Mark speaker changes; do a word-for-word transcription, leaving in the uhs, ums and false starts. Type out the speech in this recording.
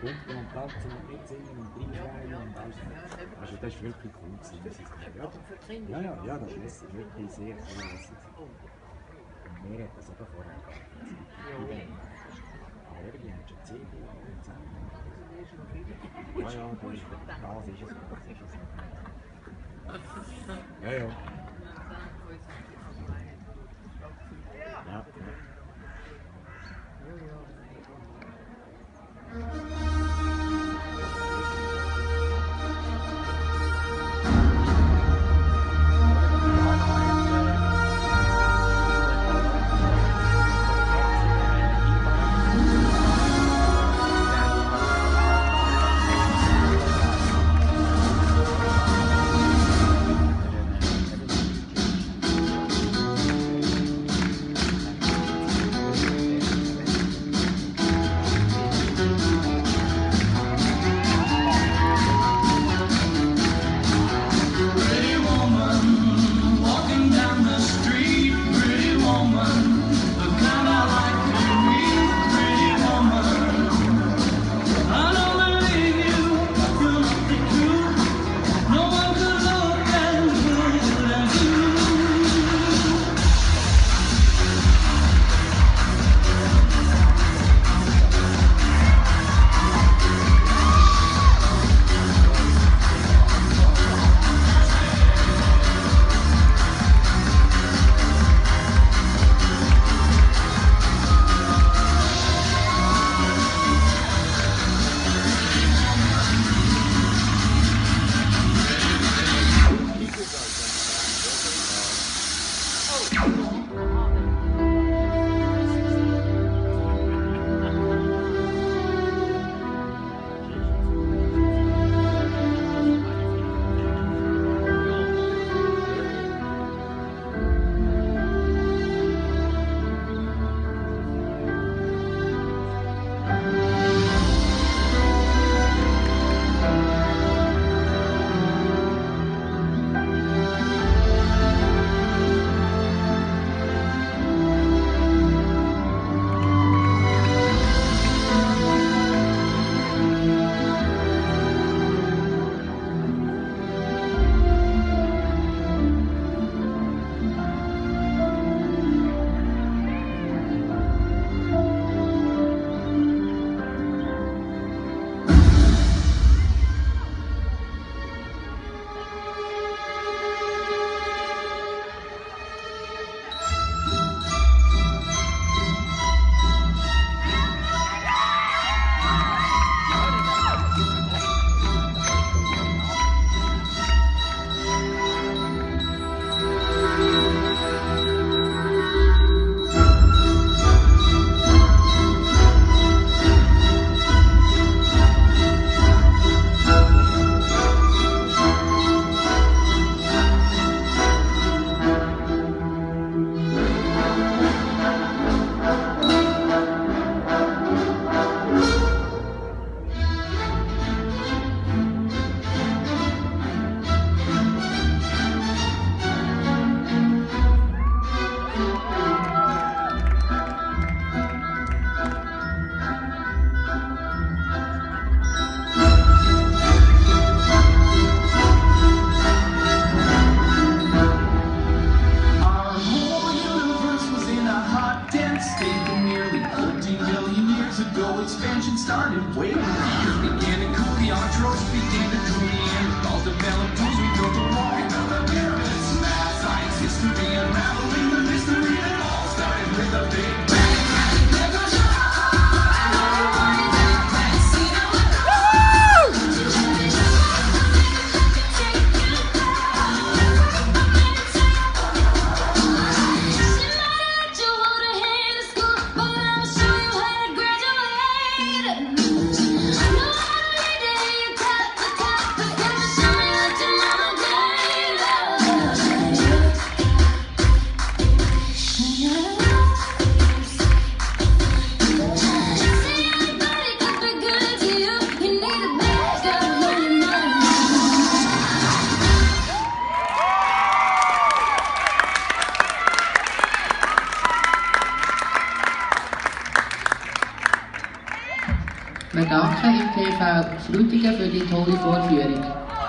Speaker 1: Kumpel am Platz und mitsingen und reinschreien und alles. Also das ist wirklich cool gewesen, muss ich sagen. Ja, ja, ja, das ist wirklich sehr, sehr lässig. Und mir hat das eben vorher gehabt. Aber irgendwie hat schon zehn Jahre zusammen. Ja, ja, das ist, das ist es, das ist es. Ja, ja. Ja, ja.
Speaker 2: Expansion started way when years began to cool, the entourage began to drool, Neanderthals developed tools, we built a wall. We built the pyramids, math, science, history, unraveling the mystery that all started with a big bang.
Speaker 3: Wir danken im T V Frutigen für die tolle Vorführung.